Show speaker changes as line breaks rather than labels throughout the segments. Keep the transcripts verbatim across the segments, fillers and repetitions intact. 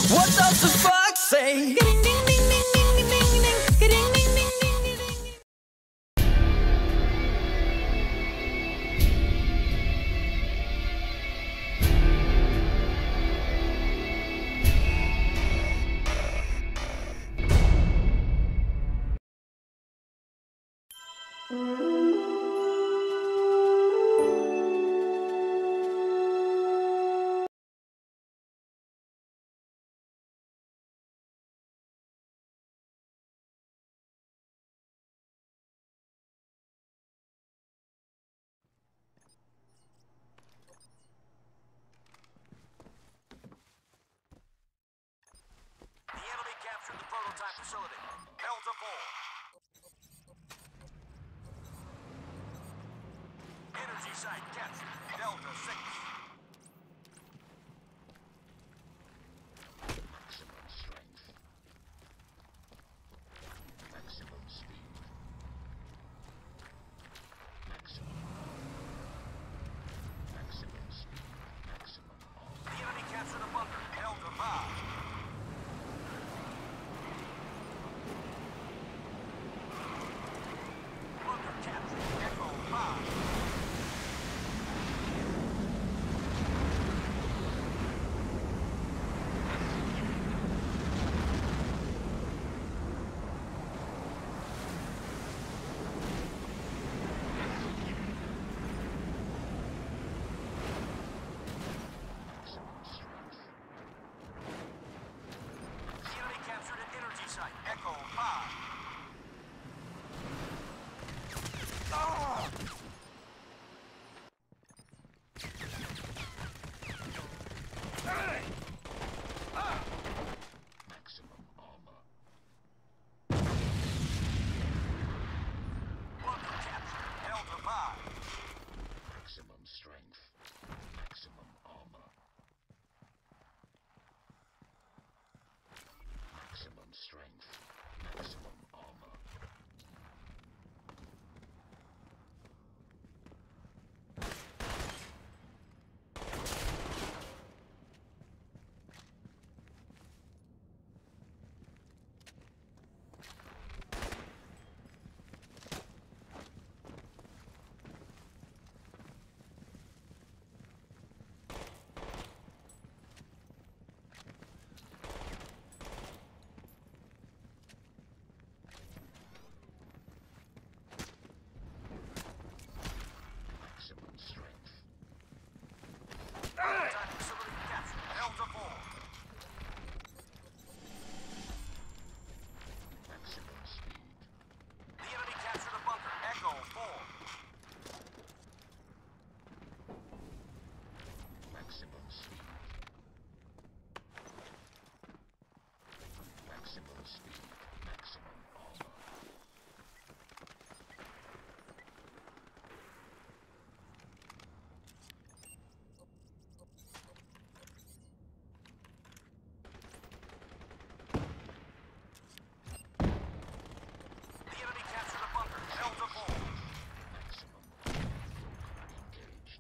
What does the fox say?
Captured the prototype facility. Delta four. Energy site captured. Delta six.
Maximum strength. Maximum speed. Maximum. Maximum speed. Maximum armor.
The enemy captured a bunker. Delta five. Echo five.
Maximum strength.
The enemy captured an energy site. Echo five.
Maximum armor.
Bunker captured. Delta five.
Maximum strength. Maximum armor. Maximum strength. Maximum armor. Maximum strength.
Prototype facility captured. Delta four.
Maximum speed.
The enemy captured a bunker. Echo four.
Maximum speed. Maximum speed. Maximum armor.
The enemy captured a bunker. Delta four.
Maximum armor. Engaged.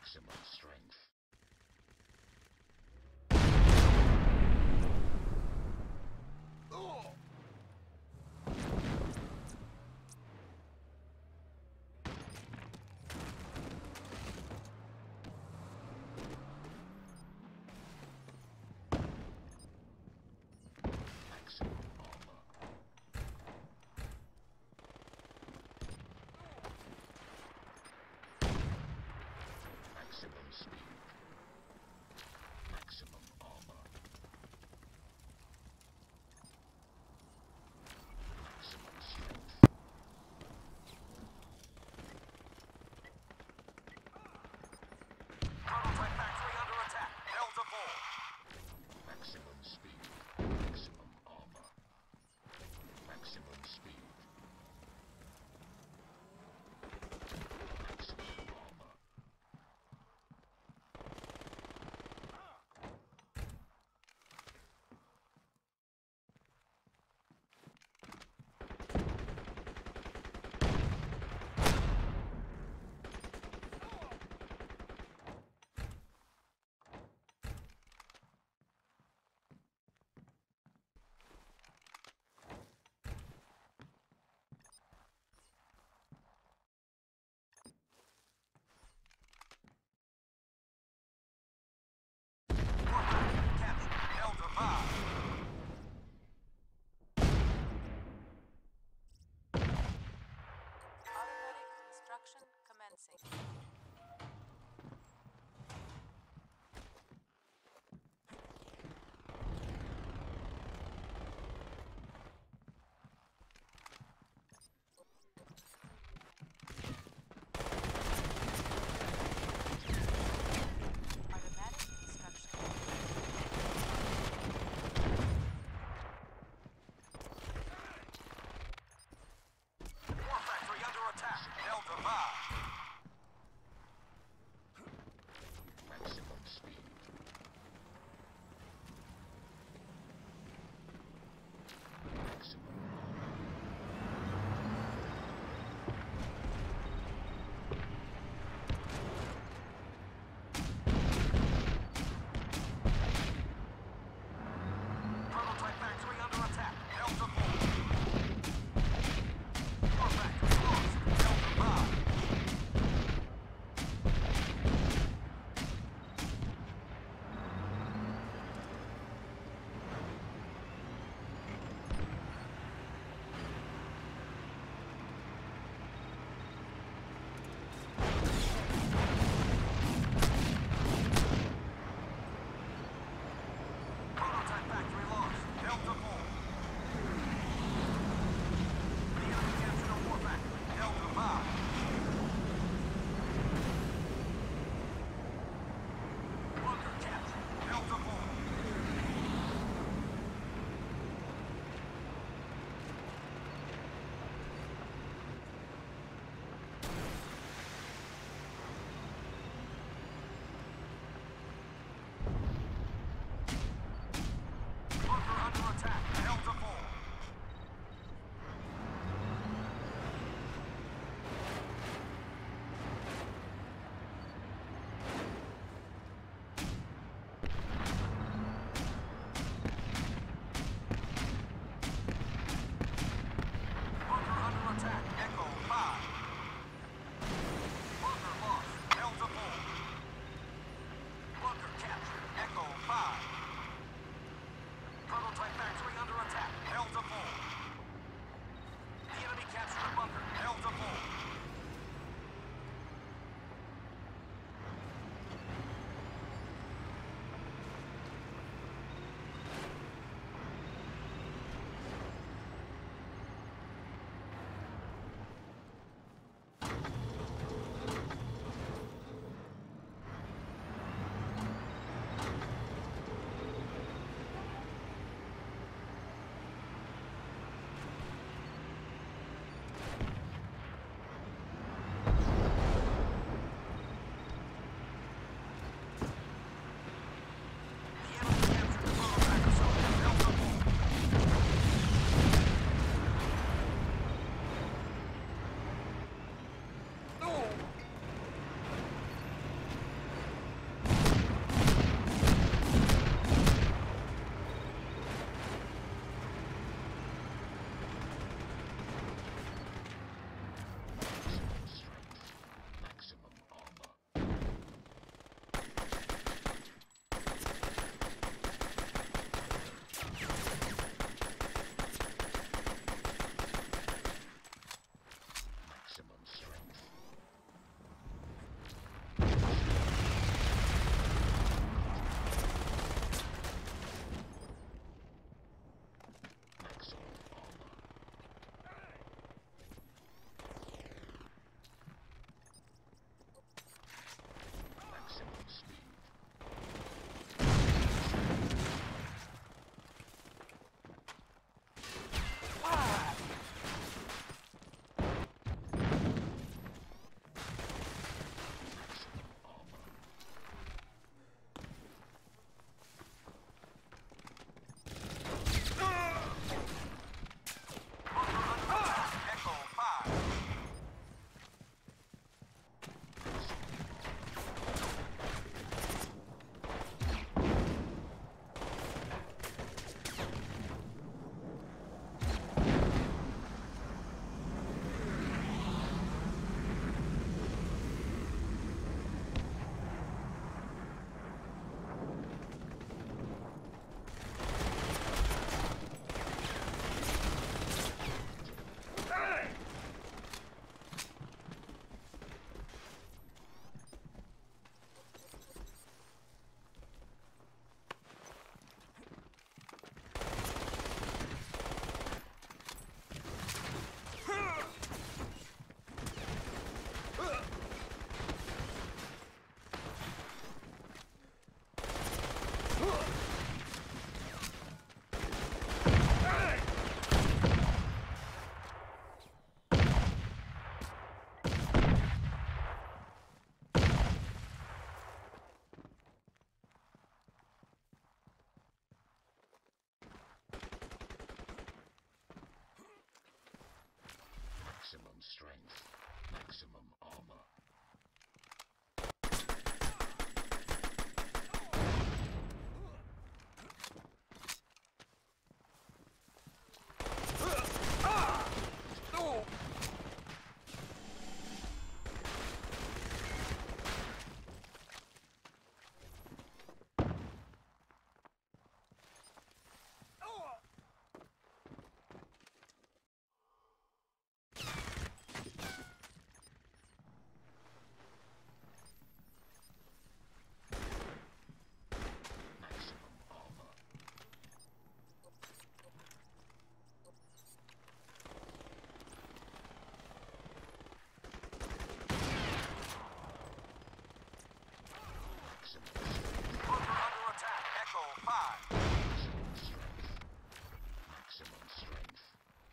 Maximum strength. Maximum armor. Maximum speed. Maximum armor. Maximum strength.
Prototype factory under attack. Delta four.
Maximum speed. Maximum armor. Maximum speed. Maximum armor.
Captured. Delta five.
Automatic construction commencing. Automatic construction.
War factory under attack. Delta five.
Maximum armor. Maximum armor. Maximum strength.
Bunker under attack. Echo five.
Maximum strength. Maximum strength.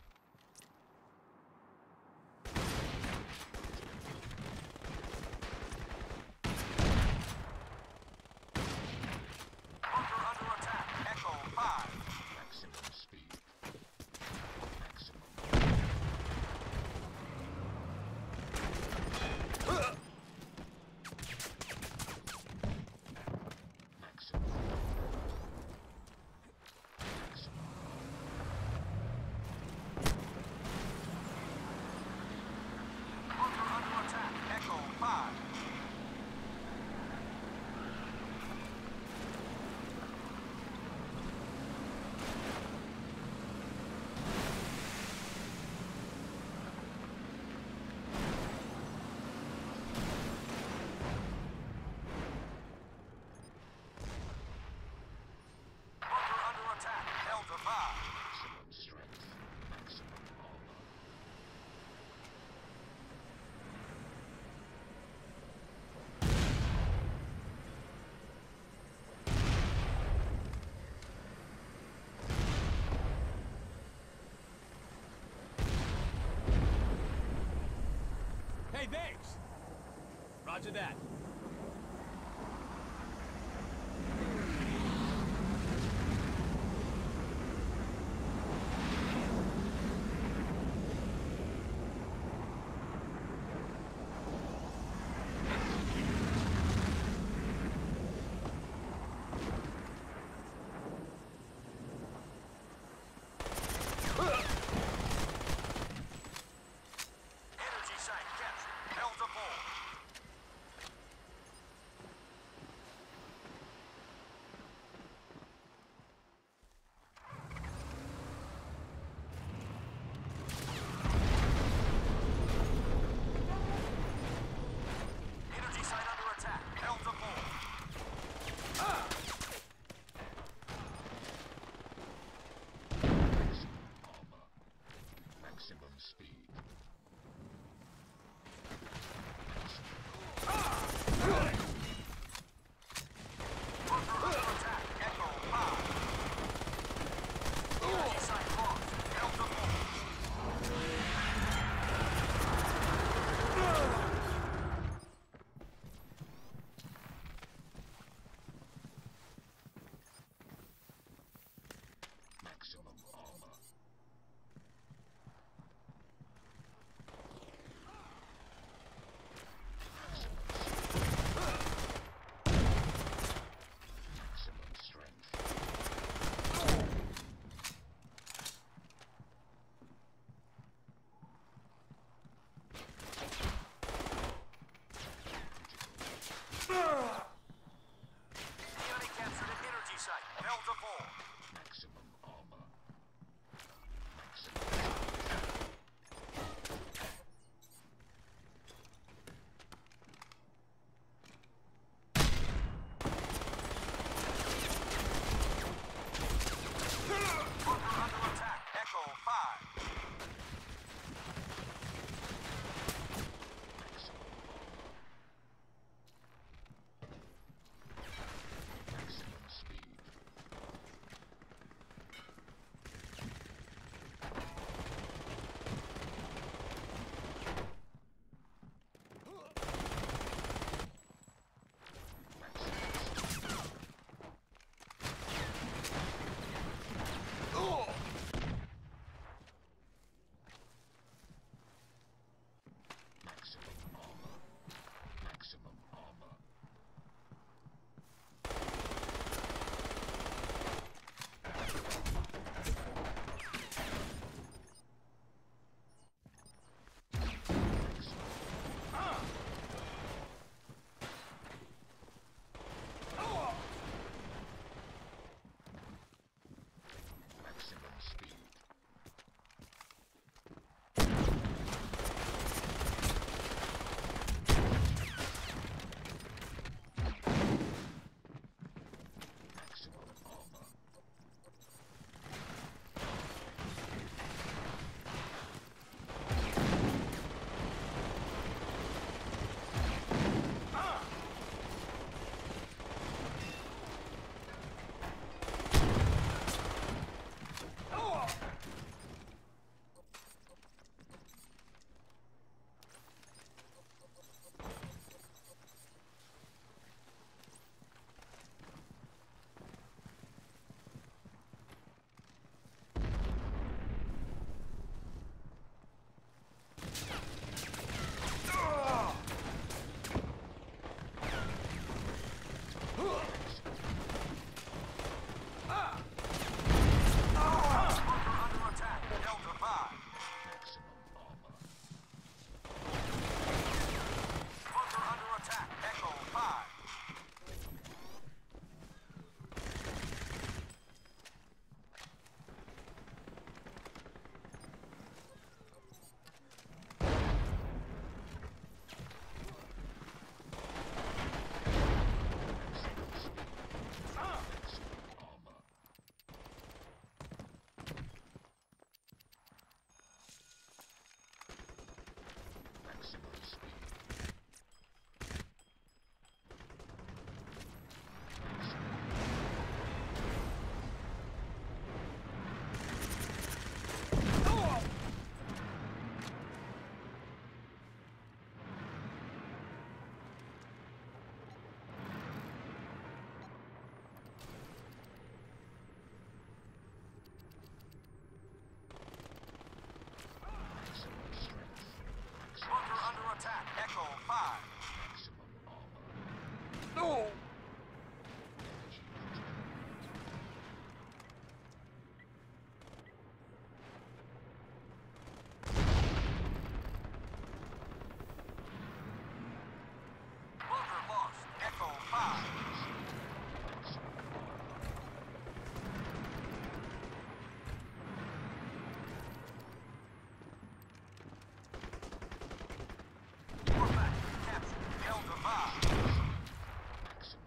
Bunker under attack. Echo five.
Maximum speed. Maximum. Maximum. Maximum.
Bunker under attack. Echo five. Bunker under attack. Delta five.
Maximum strength. Maximum armor.
Hey, thanks! Roger that.
Energy site captured. Delta four. Bunker under attack. Delta five.
Maximum armor.
Bunker under attack. Echo five.
Maximum speed. Maximum strength. Maximum,
Bunker under attack. Echo five.
maximum armor. Energy projected.
Bunker lost. Echo five.
Maximum armor.
Warpath captured. Delta five.
Maximum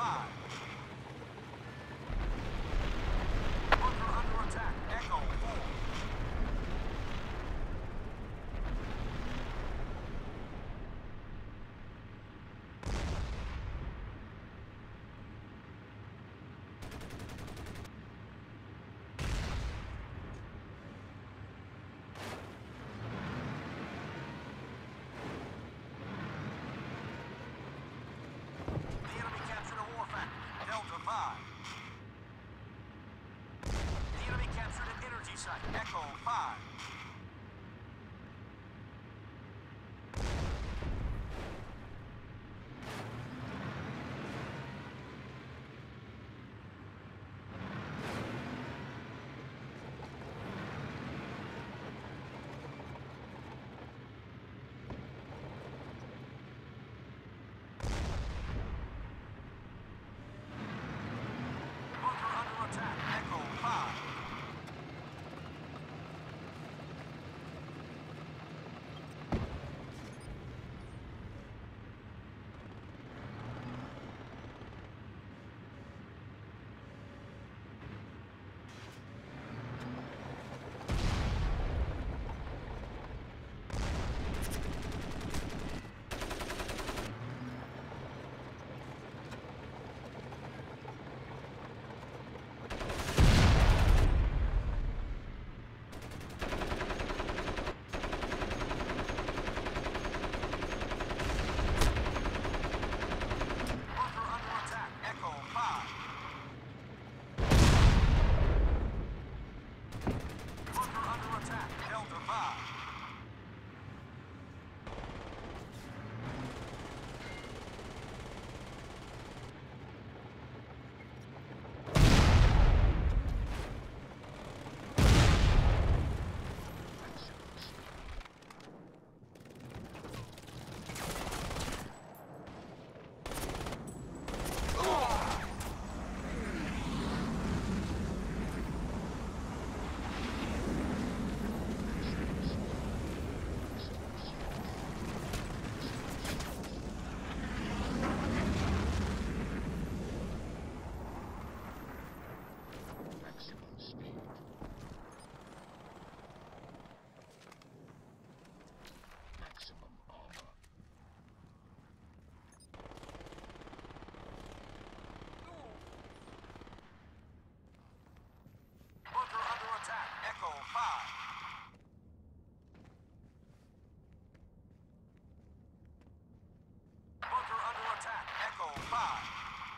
five. Bunker under attack. Echo four. The enemy captured a war factory. Delta five. The enemy captured an energy site. Echo five. Bunker under attack. Echo five. Bunker under attack. Echo five. Bunker under attack. Delta five.
Maximum speed. Maximum armor.
Bunker under attack. Echo five. Bunker under attack. Echo five.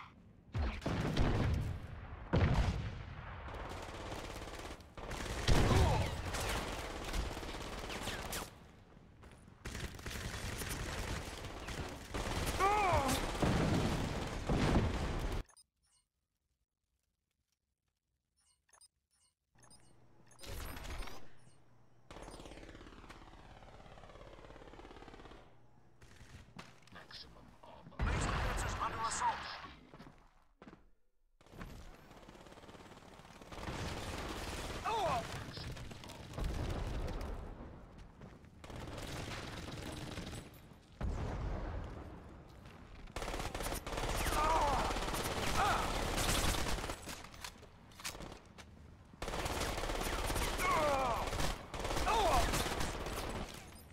Maximum armor.
Base defenses under assault.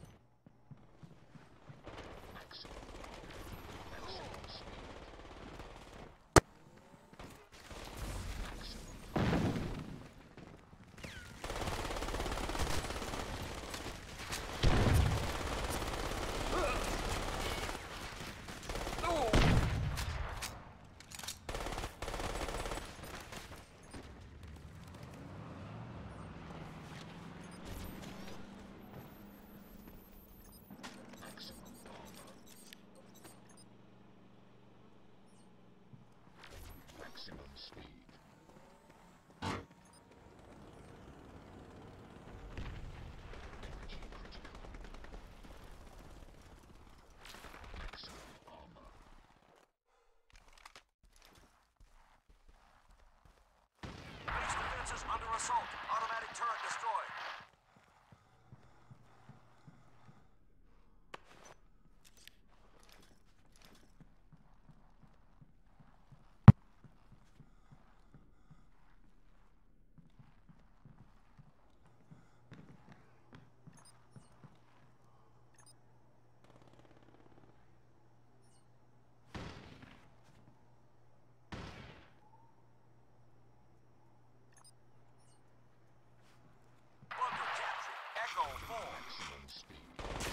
Maximum. Maximum speed. Maximum speed.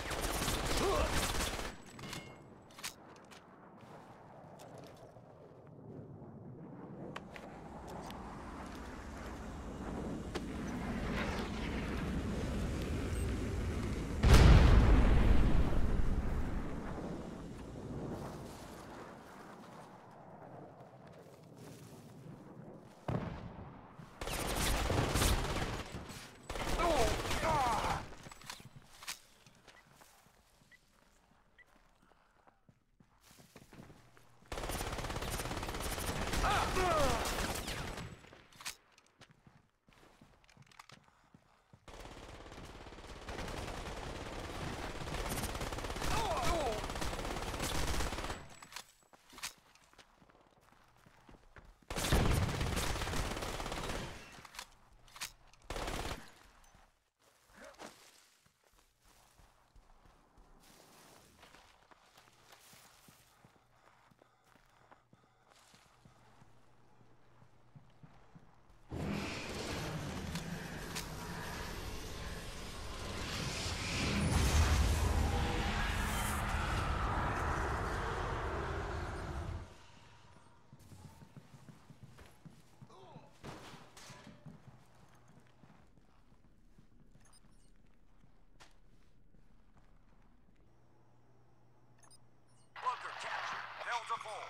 Bunker captured. Delta four.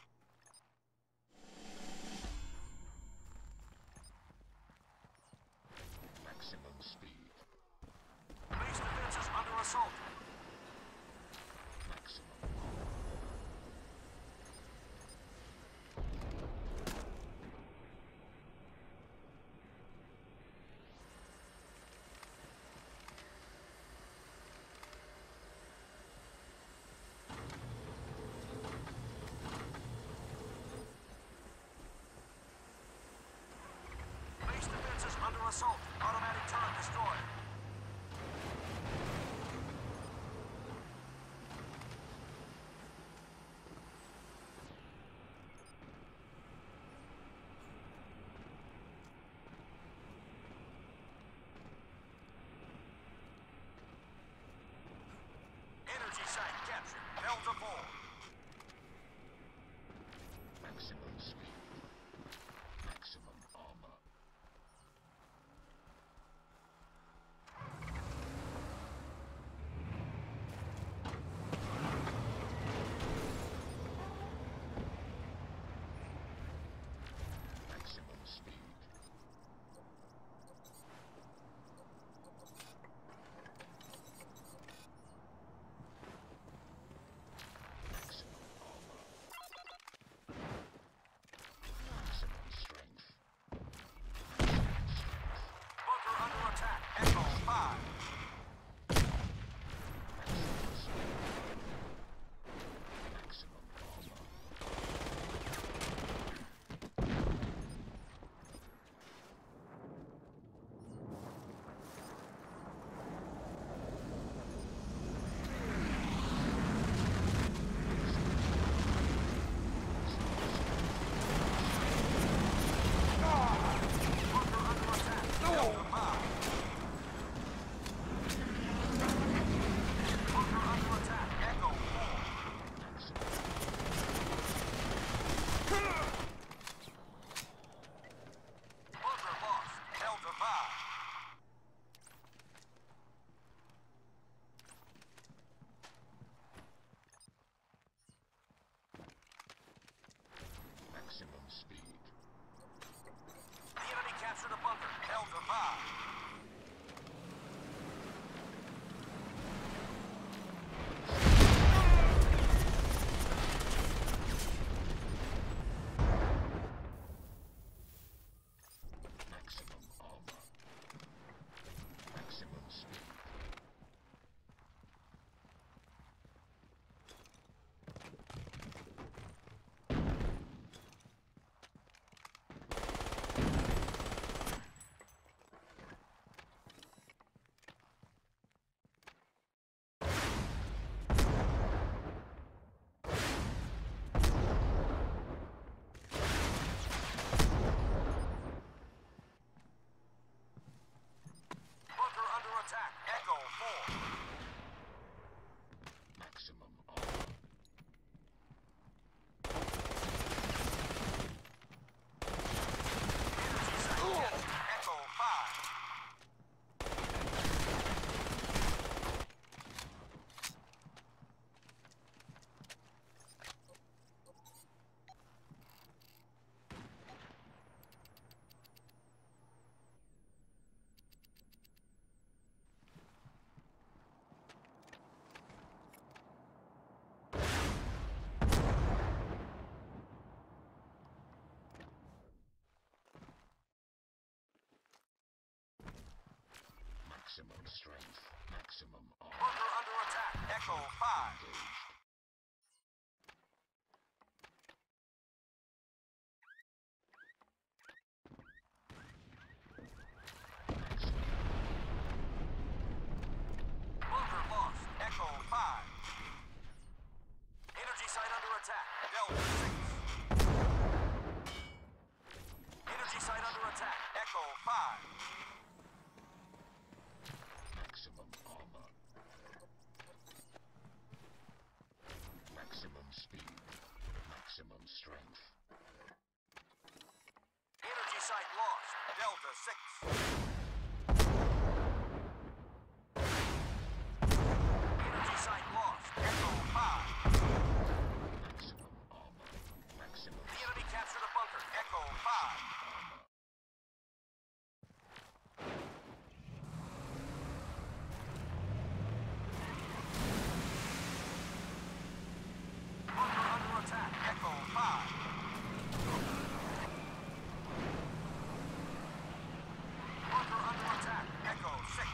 Maximum speed.
Base defenses under assault.
Maximum armor.
Base defenses under assault. Automatic turret destroyed. Energy site captured. Delta four.
Maximum speed. Maximum armor. Maximum speed. Maximum strength. Maximum armor.
Bunker under attack. Echo five.
Engaged.
Bunker lost. Echo five. Energy site under attack. Delta six. Energy site under attack. Echo five.
Maximum armor. Maximum speed. Maximum strength.
Energy site lost. Delta six. Energy site lost. Echo five.
Maximum armor. Maximum
The enemy captured a bunker. Echo five.
armor.
Bunker under attack. Echo five. Bunker under attack. Echo six.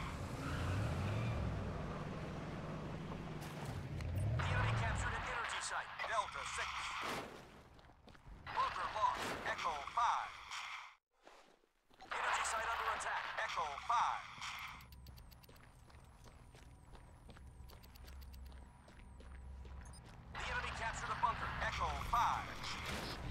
The enemy captured an energy site. Delta six. Bunker lost. Echo five. Energy site under attack. Echo five. The enemy captured a bunker. Echo five.
Maximum speed.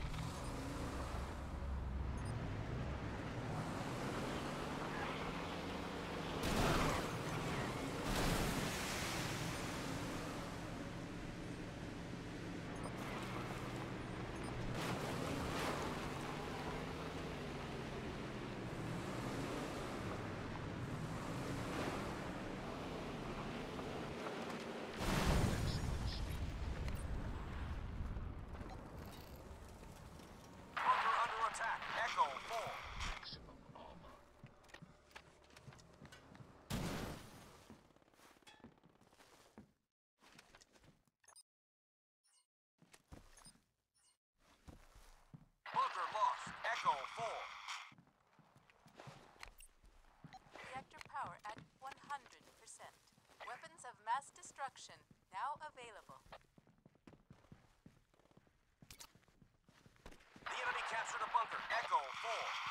Maximum speed.
Bunker under attack. Echo four.
Maximum armor.
Bunker lost. Echo four.
Reactor power at one hundred percent. Weapons of mass destruction now available.
The enemy captured a bunker. Echo four.